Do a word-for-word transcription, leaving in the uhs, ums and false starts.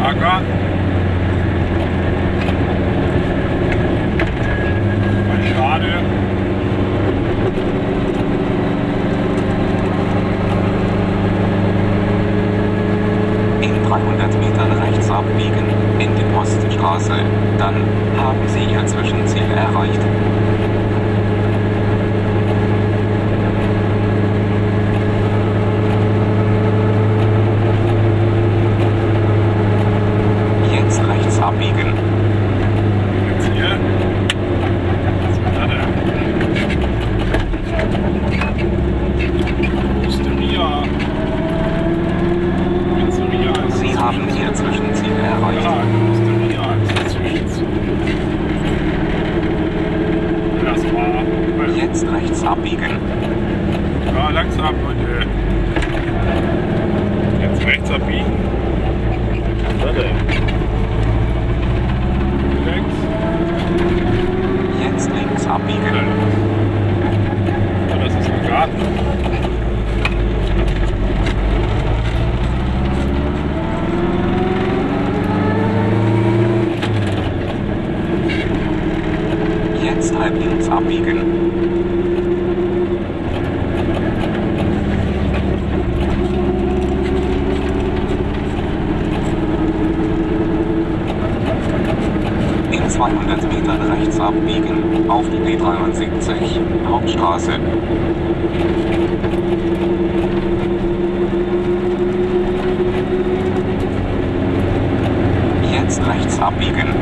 Bagger. Schade. In dreihundert Metern rechts abbiegen, in die Poststraße. Dann haben Sie Ihr Zwischenziel erreicht. Jetzt rechts abbiegen. Jetzt hier. Osteria. Pizzeria ist Sie haben Ihr Zwischenziel erreicht. ja, Osteria ist das Zwischenziel. Das war. Jetzt rechts abbiegen. Ja, langsam, Leute. Jetzt rechts abbiegen. Warte. Links. Jetzt links abbiegen. Ja, das ist ein Garten. Jetzt halb links abbiegen. In zweihundert Metern rechts abbiegen, auf die B dreiundsiebzig, Hauptstraße. Jetzt rechts abbiegen.